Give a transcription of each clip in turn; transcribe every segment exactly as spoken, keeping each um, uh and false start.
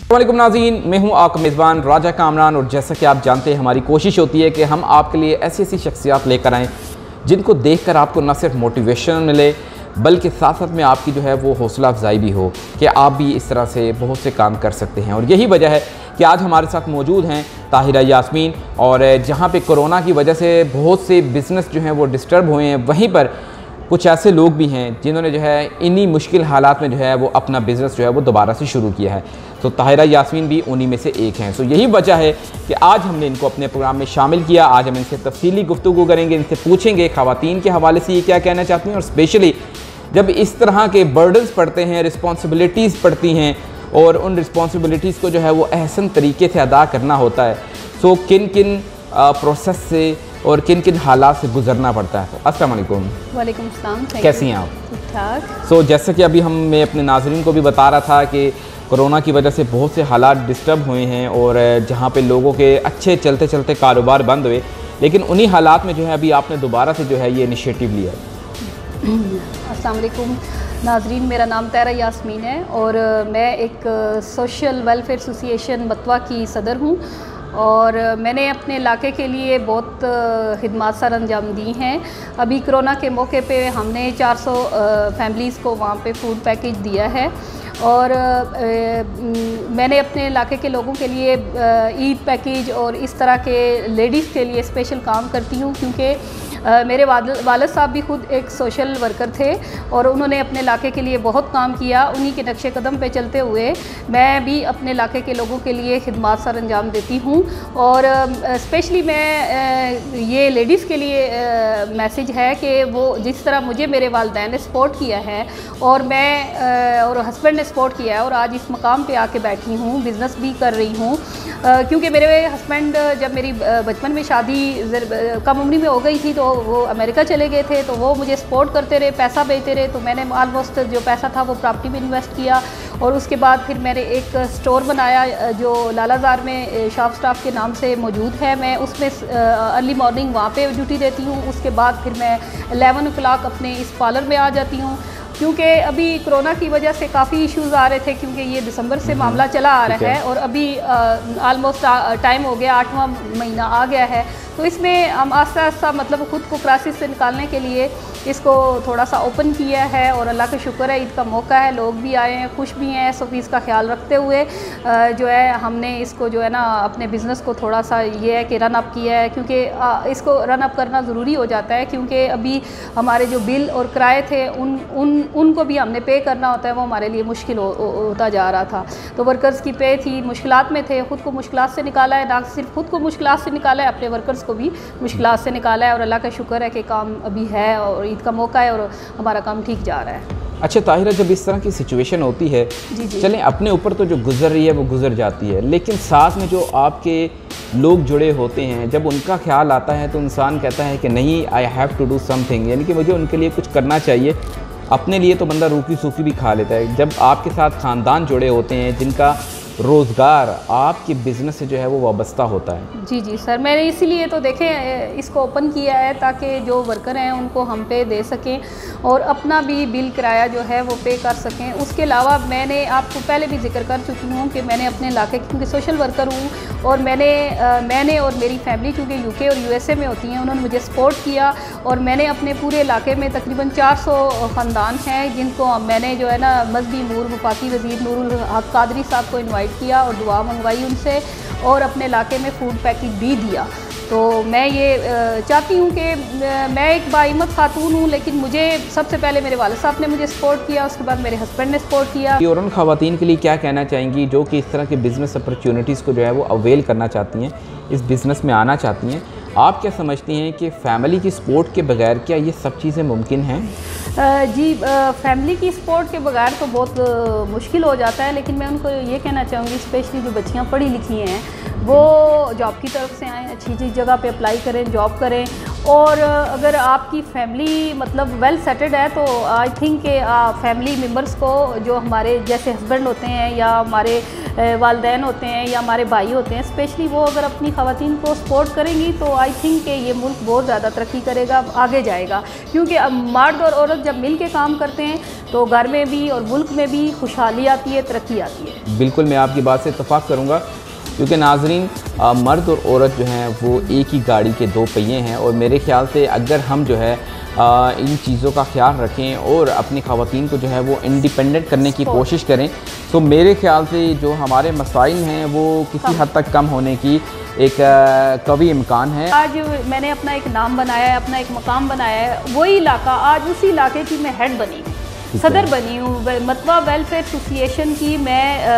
वालेकुम नाज़रीन, मैं हूं आपका मेज़बान राजा कामरान। और जैसा कि आप जानते हैं, हमारी कोशिश होती है कि हम आपके लिए ऐसी ऐसी शख्सियात लेकर आएँ जिनको देखकर आपको न सिर्फ मोटिवेशन मिले बल्कि साथ साथ में आपकी जो है वो हौसला अफजाई भी हो कि आप भी इस तरह से बहुत से काम कर सकते हैं। और यही वजह है कि आज हमारे साथ मौजूद हैं ताहिरा यास्मीन। और जहाँ पे कोरोना की वजह से बहुत से बिज़नेस जो हैं वो डिस्टर्ब हुए हैं, वहीं पर कुछ ऐसे लोग भी हैं जिन्होंने जो है इन्हीं मुश्किल हालात में जो है वो अपना बिज़नेस जो है वो दोबारा से शुरू किया है। तो ताहिरा यास्मीन भी उन्हीं में से एक हैं। सो यही वजह है कि आज हमने इनको अपने प्रोग्राम में शामिल किया। आज हम इनसे तफसीली गुफ्तगू करेंगे, इनसे पूछेंगे ख़वातीन के हवाले से ये क्या कहना चाहती हैं, और स्पेशली जब इस तरह के बर्डन्स पड़ते हैं, रिस्पॉन्सिबिलिटीज़ पड़ती हैं और उन रिस्पॉन्सिबिलिटीज़ को जो है वो अहसन तरीके से अदा करना होता है, सो किन किन प्रोसेस से और किन किन हालात से गुजरना पड़ता है। अस्सलाम वालेकुम। वालेकुम सलाम। कैसी हैं आप? ठीक ठाक। सो जैसे कि अभी हम मैं अपने नाज़रीन को भी बता रहा था कि कोरोना की वजह से बहुत से हालात डिस्टर्ब हुए हैं और जहाँ पे लोगों के अच्छे चलते चलते कारोबार बंद हुए, लेकिन उन्हीं हालात में जो है अभी आपने दोबारा से जो है ये इनिशिएटिव लिया है। अस्सलाम वालेकुम नाज़रीन, मेरा नाम ताहिरा यास्मीन है और मैं एक सोशल वेलफेयर एसोसिएशन बतवा की सदर हूँ। और मैंने अपने इलाके के लिए बहुत खिदमत सर अंजाम दी हैं। अभी कोरोना के मौके पे हमने चार सौ फैमिलीज़ को वहाँ पे फूड पैकेज दिया है। और ए, मैंने अपने इलाके के लोगों के लिए ईद पैकेज और इस तरह के लेडीज़ के लिए स्पेशल काम करती हूँ, क्योंकि मेरे वालिद साहब भी खुद एक सोशल वर्कर थे और उन्होंने अपने इलाके के लिए बहुत काम किया। उन्हीं के नक्शे कदम पे चलते हुए मैं भी अपने इलाके के लोगों के लिए खिदमत सर अंजाम देती हूँ। और स्पेशली मैं ये लेडीज़ के लिए मैसेज है कि वो जिस तरह मुझे मेरे वालिदैन ने सपोर्ट किया है और मैं और हस्बैंड ने सपोर्ट किया है और आज इस मकाम पे आके बैठी हूँ, बिज़नेस भी कर रही हूँ, क्योंकि मेरे हस्बैंड जब मेरी बचपन में शादी कम उम्र में हो गई थी तो वो अमेरिका चले गए थे, तो वो मुझे सपोर्ट करते रहे, पैसा भेजते रहे। तो मैंने ऑलमोस्ट जो पैसा था वो प्रॉपर्टी में इन्वेस्ट किया और उसके बाद फिर मैंने एक स्टोर बनाया जो लालाजार में शॉप स्टाफ के नाम से मौजूद है। मैं उसमें अर्ली मॉर्निंग वहाँ पे ड्यूटी देती हूँ। उसके बाद फिर मैं एलेवन ओ क्लाक अपने इस पार्लर में आ जाती हूँ, क्योंकि अभी कोरोना की वजह से काफ़ी इश्यूज़ आ रहे थे, क्योंकि ये दिसंबर से मामला चला आ रहा है और अभी आलमोस्ट टाइम हो गया, आठवां महीना आ गया है। तो इसमें हम आस्ता आस्ता मतलब ख़ुद को क्राइसिस से निकालने के लिए इसको थोड़ा सा ओपन किया है और अल्लाह का शुक्र है, ईद का मौका है, लोग भी आए हैं, खुश भी हैं। एसओपीज़ का ख्याल रखते हुए जो है हमने इसको जो है ना अपने बिज़नेस को थोड़ा सा ये है कि रन अप किया है, क्योंकि इसको रन अप करना ज़रूरी हो जाता है, क्योंकि अभी हमारे जो बिल और किराए थे उन उन उनको भी हमने पे करना होता है, वो हमारे लिए मुश्किल हो, होता जा रहा था। तो वर्कर्स की पे थी, मुश्किलात में थे, ख़ुद को मुश्किलात से निकाला है, ना सिर्फ खुद को मुश्किलात से निकाला है, अपने वर्कर्स को भी मुश्किलात से निकाला है। और अल्लाह का शुक्र है कि काम अभी है और ईद का मौका है और हमारा काम ठीक जा रहा है। अच्छा ताहिरा, जब इस तरह की सिचुएशन होती है, चलें अपने ऊपर तो जो गुजर रही है वो गुजर जाती है, लेकिन साथ में जो आपके लोग जुड़े होते हैं, जब उनका ख्याल आता है तो इंसान कहता है कि नहीं, I have to do something, यानी कि मुझे उनके लिए कुछ करना चाहिए। अपने लिए तो बंदा रूखी सूखी भी खा लेता है। जब आपके साथ ख़ानदान जुड़े होते हैं जिनका रोज़गार आपके बिज़नेस से जो है वो वाबस्ता होता है। जी जी सर, मैंने इसीलिए तो देखें इसको ओपन किया है ताकि जो वर्कर हैं उनको हम पे दे सकें और अपना भी बिल किराया जो है वो पे कर सकें। उसके अलावा मैंने आपको पहले भी जिक्र कर चुकी हूँ कि मैंने अपने इलाके, क्योंकि सोशल वर्कर हूँ और मैंने आ, मैंने और मेरी फैमिली चूँकि यूके और यूएसए में होती हैं, उन्होंने मुझे सपोर्ट किया और मैंने अपने पूरे इलाके में तकरीबन चार सौ ख़ानदान हैं जिनको मैंने जो है ना मजहबी नूर वफाकी वज़ीर नूरुल हक कादरी साहब को इन्वाइट किया और दुआ मंगवाई उनसे और अपने इलाके में फूड पैकेज भी दिया। तो मैं ये चाहती हूँ कि मैं एक बाइमत खातून हूँ, लेकिन मुझे सबसे पहले मेरे वालिद साहब ने मुझे सपोर्ट किया, उसके बाद मेरे हस्बैंड ने सपोर्ट किया। और उन ख़वातीन के लिए क्या कहना चाहेंगी जो कि इस तरह के बिज़नेस अपॉर्चुनिटीज़ को जो है वो अवेल करना चाहती हैं, इस बिज़नेस में आना चाहती हैं? आप क्या समझती हैं कि फ़ैमिली की सपोर्ट के बगैर क्या ये सब चीज़ें मुमकिन हैं? जी, फैमिली की सपोर्ट के बगैर तो बहुत मुश्किल हो जाता है, लेकिन मैं उनको ये कहना चाहूँगी, स्पेशली जो बच्चियाँ पढ़ी लिखी हैं वो जॉब की तरफ से आएँ, अच्छी अच्छी जगह पे अप्लाई करें, जॉब करें। और अगर आपकी फैमिली मतलब वेल सेटेड है तो आई थिंक कि फैमिली मेम्बर्स को, जो हमारे जैसे हस्बैंड होते हैं या हमारे वालिदैन होते हैं या हमारे भाई होते हैं, स्पेशली वो अगर अपनी ख़वातीन को सपोर्ट करेंगी तो आई थिंक कि ये मुल्क बहुत ज़्यादा तरक्की करेगा, आगे जाएगा। क्योंकि अब मर्द और औरत जब मिल के काम करते हैं तो घर में भी और मुल्क में भी खुशहाली आती है, तरक्की आती है। बिल्कुल, मैं आपकी बात से इत्तफ़ाक़ करूँगा, क्योंकि नाज़रीन मर्द और औरत जो हैं वो एक ही गाड़ी के दो पहिए हैं, और मेरे ख़्याल से अगर हम जो है आ, इन चीज़ों का ख्याल रखें और अपनी ख़वातीन को जो है वो इंडिपेंडेंट करने की कोशिश करें, तो मेरे ख़्याल से जो हमारे मसाइल हैं वो किसी हद तक कम होने की एक कभी इम्कान है। आज मैंने अपना एक नाम बनाया है, अपना एक मकाम बनाया है, वही इलाका, आज उसी इलाके की मैं हेड बनी, सदर बनी हूँ। मतवा वेलफेयर एसोसिएशन की मैं आ,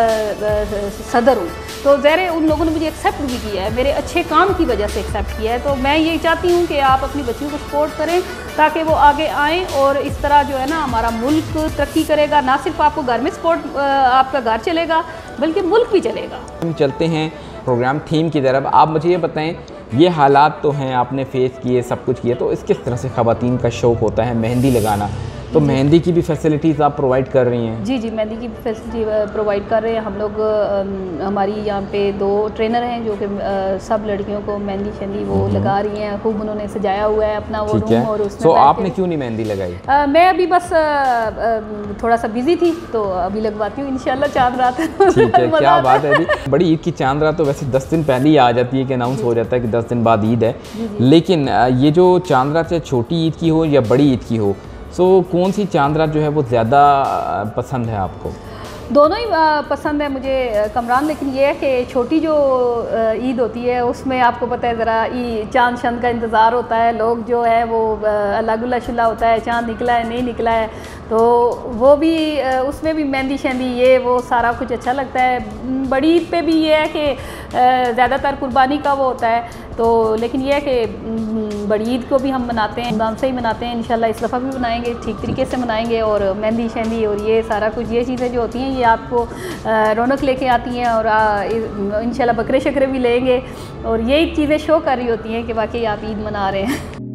आ, सदर हूँ। तो ज़ाहिर उन लोगों ने मुझे एक्सेप्ट भी किया है, मेरे अच्छे काम की वजह से एक्सेप्ट किया है। तो मैं ये चाहती हूँ कि आप अपनी बच्चियों को सपोर्ट करें ताकि वो आगे आएँ, और इस तरह जो है ना हमारा मुल्क तरक्की करेगा। ना सिर्फ आपको घर में सपोर्ट, आपका घर चलेगा, बल्कि मुल्क भी चलेगा। हम चलते हैं प्रोग्राम थीम की तरफ। आप मुझे ये बताएं, ये हालात तो हैं, आपने फेस किए, सब कुछ किए, तो इस किस तरह से ख़वातीन का शौक़ होता है मेहंदी लगाना, तो मेहंदी की भी फैसिलिटीज़ आप प्रोवाइड कर रही हैं? जी जी, मेहंदी की फैसिलिटी प्रोवाइड कर रहे हैं हम लोग। हमारी यहाँ पे दो ट्रेनर हैं जो कि सब लड़कियों को मेहंदी शहंदी वो लगा रही हैं। खूब उन्होंने सजाया हुआ है अपना वो रूम, और उसमें तो आपने क्यों नहीं मेहंदी लगाई? आ, मैं अभी बस आ, आ, थोड़ा सा बिजी थी, तो अभी लगवाती हूँ इंशाल्लाह चांद रात। ठीक है, क्या बात है। अभी बड़ी ईद की चांद रात तो वैसे दस दिन पहले ही आ जाती है कि अनाउंस हो जाता है कि दस दिन बाद ईद है, लेकिन ये जो चांद रात चाहे छोटी ईद की हो या बड़ी ईद की हो, सो कौन सी चांद रात जो है वो ज़्यादा पसंद है आपको? दोनों ही पसंद है मुझे कमरान, लेकिन ये है कि छोटी जो ईद होती है उसमें आपको पता है ज़रा चांद शंद का इंतज़ार होता है, लोग जो है वो अलग उल्ला शुल्ला होता है, चांद निकला है नहीं निकला है, तो वो भी उसमें भी मेहंदी शहंदी ये वो सारा कुछ अच्छा लगता है। बड़ी ईद पे भी ये है कि ज़्यादातर कुर्बानी का वो होता है, तो लेकिन ये है कि बड़ी ईद को भी हम मनाते हैं, धूमधाम से ही मनाते हैं। इंशाल्लाह इस दफ़ा भी मनाएंगे, ठीक तरीके से मनाएंगे, और मेहंदी शहंदी और ये सारा कुछ, ये चीज़ें जो होती हैं ये आपको रौनक लेके आती हैं, और इंशाल्लाह बकरे शकरे भी लेंगे, और यही चीज़ें शो कर रही होती हैं कि वाकई आप ईद मना रहे हैं।